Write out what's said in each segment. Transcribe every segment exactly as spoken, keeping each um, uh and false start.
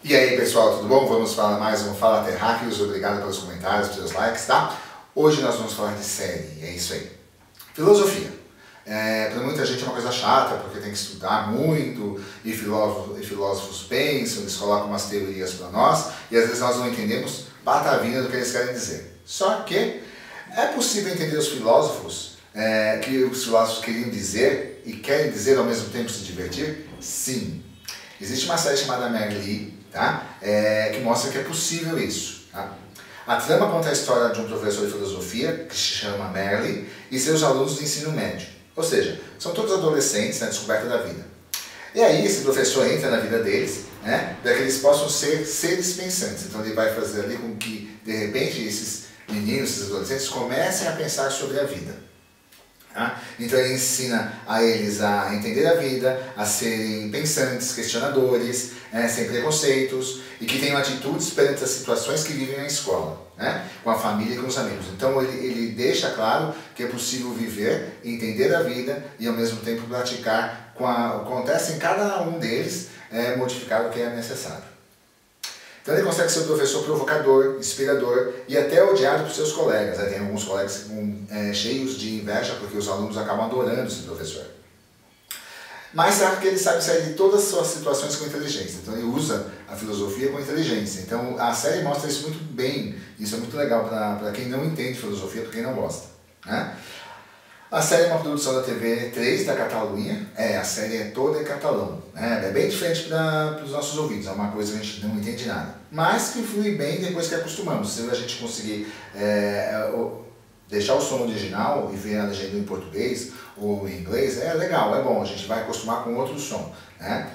E aí pessoal, tudo bom? Vamos falar mais um Fala Terráqueos, obrigado pelos comentários, pelos likes, tá? Hoje nós vamos falar de série, é isso aí. Filosofia. É, para muita gente é uma coisa chata, porque tem que estudar muito, e filósofos, e filósofos pensam, eles colocam umas teorias para nós, e às vezes nós não entendemos patavina do que eles querem dizer. Só que é possível entender os filósofos, é, que os filósofos queriam dizer, e querem dizer ao mesmo tempo se divertir? Sim. Existe uma série chamada Merli, tá? É, que mostra que é possível isso. Tá? A trama conta a história de um professor de filosofia, que se chama Merli, e seus alunos do ensino médio. Ou seja, são todos adolescentes na descoberta da vida. E aí esse professor entra na vida deles, né, para que eles possam ser seres pensantes. Então ele vai fazer ali com que, de repente, esses meninos, esses adolescentes, comecem a pensar sobre a vida. Tá? Então ele ensina a eles a entender a vida, a serem pensantes, questionadores, né, sem preconceitos, e que tenham atitudes perante as situações que vivem na escola, né, com a família e com os amigos. Então ele, ele deixa claro que é possível viver, entender a vida e ao mesmo tempo praticar com a, acontece em cada um deles, é, modificar o que é necessário. Então ele consegue ser um professor provocador, inspirador e até odiado por seus colegas. Tem alguns colegas com, é, cheios de inveja porque os alunos acabam adorando esse professor. Mas sabe que ele sabe sair de todas as suas situações com inteligência. Então ele usa a filosofia com inteligência. Então a série mostra isso muito bem. Isso é muito legal para quem não entende filosofia, para quem não gosta. Né? A série é uma produção da T V três da Catalunha, é, a série é toda em catalão, né? É bem diferente para os nossos ouvidos, é uma coisa que a gente não entende nada, mas que flui bem depois que acostumamos. Se a gente conseguir é, deixar o som original e ver a legenda em português ou em inglês, é legal, é bom, a gente vai acostumar com outro som, né?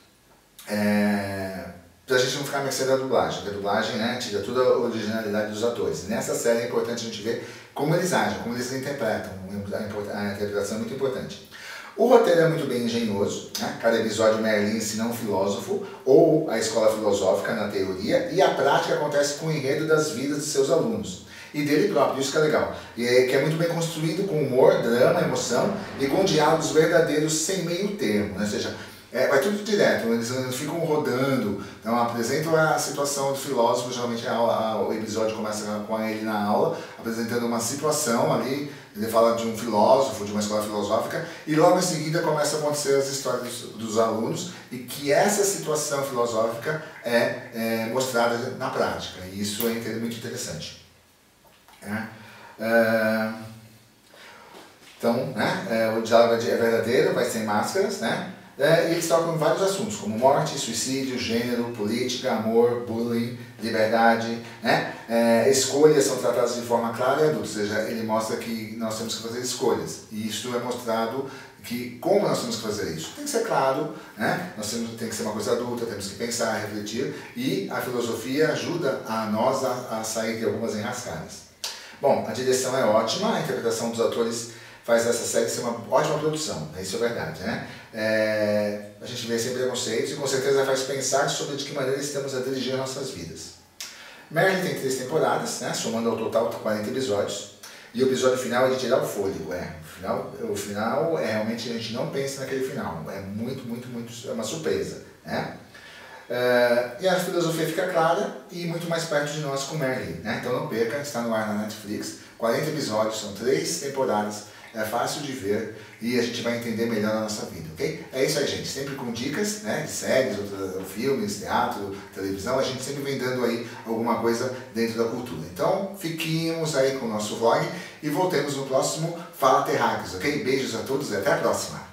É, para a gente não ficar à mercê da dublagem, porque a dublagem, né, tira toda a originalidade dos atores. Nessa série é importante a gente ver como eles agem, como eles interpretam, a interpretação é muito importante. O roteiro é muito bem engenhoso, né? Cada episódio Merli ensina um filósofo ou a escola filosófica na teoria, e a prática acontece com o enredo das vidas de seus alunos e dele próprio, isso que é legal, e é, que é muito bem construído com humor, drama, emoção e com diálogos verdadeiros sem meio termo, né? Ou seja, É, vai tudo direto, eles ficam rodando, então apresentam a situação do filósofo, geralmente a aula, a, o episódio começa com ele na aula, apresentando uma situação ali, ele fala de um filósofo, de uma escola filosófica, e logo em seguida começam a acontecer as histórias dos, dos alunos, e que essa situação filosófica é, é mostrada na prática, e isso é muito interessante. É, é, então, né, é, o diálogo é verdadeiro, vai sem máscaras, né? É, e eles tocam em vários assuntos, como morte, suicídio, gênero, política, amor, bullying, liberdade, né? É, escolhas são tratadas de forma clara e adulta, ou seja, ele mostra que nós temos que fazer escolhas. E isso é mostrado que como nós temos que fazer isso. Tem que ser claro, né? Nós temos, tem que ser uma coisa adulta, temos que pensar, refletir, e a filosofia ajuda a nós a, a sair de algumas enrascadas. Bom, a direção é ótima, a interpretação dos atores faz essa série ser uma ótima produção, isso é verdade, né? É, a gente vê sem preconceitos e com certeza faz pensar sobre de que maneira estamos a dirigir nossas vidas. Merli tem três temporadas, né? Somando ao total quarenta episódios, e o episódio final é de tirar o fôlego, é. O final, o final é realmente, a gente não pensa naquele final, é muito, muito, muito, é uma surpresa, né? É, e a filosofia fica clara e muito mais perto de nós com Merli, né? Então não perca, está no ar na Netflix, quarenta episódios, são três temporadas, é fácil de ver e a gente vai entender melhor a nossa vida, ok? É isso aí, gente. Sempre com dicas, né, de séries, outros, filmes, teatro, televisão, a gente sempre vem dando aí alguma coisa dentro da cultura. Então, fiquemos aí com o nosso vlog e voltemos no próximo Fala Terráqueos, ok? Beijos a todos e até a próxima!